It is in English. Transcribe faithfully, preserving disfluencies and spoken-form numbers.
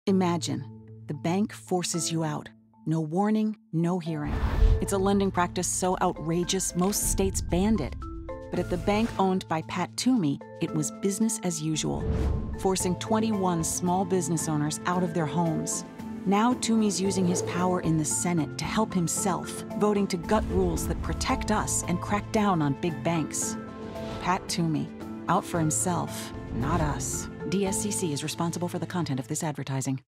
Imagine, the bank forces you out. No warning, no hearing. It's a lending practice so outrageous, most states banned it. But at the bank owned by Pat Toomey, it was business as usual, forcing twenty-one small business owners out of their homes. Now Toomey's using his power in the Senate to help himself, voting to gut rules that protect us and crack down on big banks. Pat Toomey, out for himself, not us. D S C C is responsible for the content of this advertising.